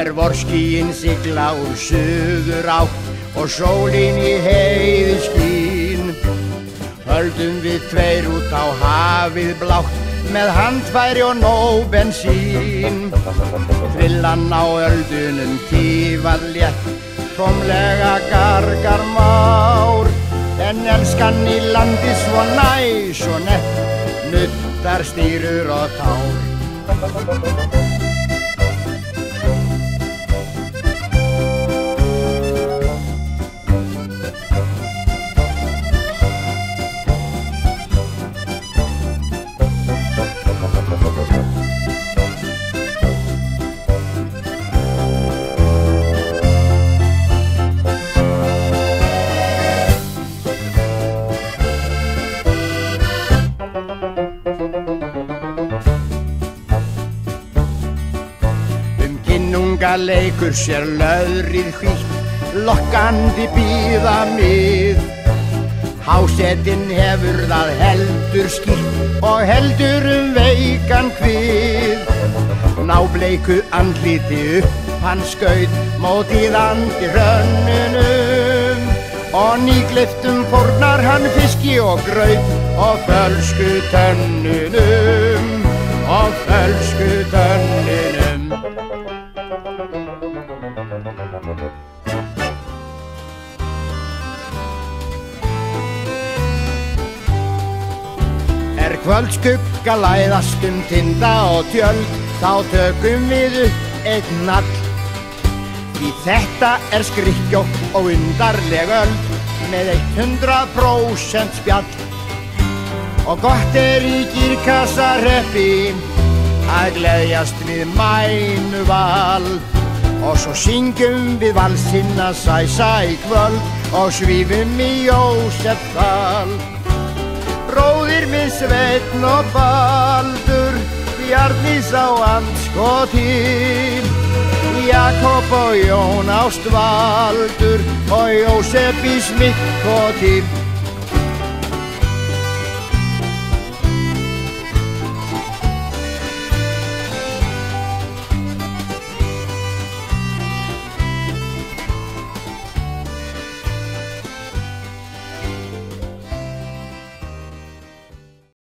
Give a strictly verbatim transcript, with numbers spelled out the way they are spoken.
vorskýin sigla úr suður átt og sólin í heiði skín. Höldum við tveir út á hafið blátt með handfæri og nóg bensín. Trillan á öldunum tífað létt, tómlega gargar már. En elskan í landi svo næs og nett, nuttar stýrur og tár. Leikur sér löðrið hvítt, lokkandi bíða mið. Hásetinn hefur það heldur skýrt og heldur um veikan kvið. Nábleiku andliti upp hann skaut mótið andi hrönnunum og nýgleiftum fórnar hann fiski og graut og fölsku tönnunum og fölsku tönnunum. Er kvöldskugga læðast um tinda og tjöld, þá tökum við upp einn nall. Því þetta er skrykkjótt og undarleg öld með eitt hundrað prósent spjall. Og gott er í Gírkassarhreppi að gleðjast við Mænuval. Og svo syngjum við valsina sæ sæ kvöld og svífum í Jósefsdal. Bróðir minn Sveinn og Baldur, Bjarni sá andskotin. Jakob og Jón ást Valdur og Jósef í smikkoti.